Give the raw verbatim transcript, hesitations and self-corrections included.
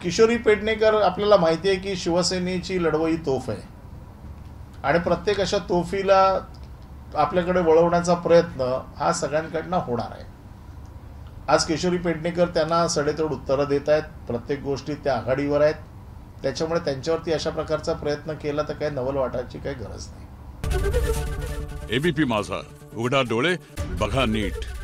किशोरी पेडणेकर आपल्याला माहिती आहे की शिवसेनेची लढवई तोफ आहे आणि प्रत्येक अशा तोफीला आपल्याकडे वळवण्याचा प्रयत्न हा सगळ्यांकडनं होणार आहे. आज किशोरी पेडणेकर त्यांना सडेतोड उत्तरं देत आहेत, प्रत्येक गोष्टीत त्या आघाडीवर आहेत. त्याच्यामुळे त्यांच्यावरती अशा प्रकारचा प्रयत्न केला तर काही नवल वाटायची काही गरज नाही. एबीपी माझा, उघडा डोळे बघा नीट.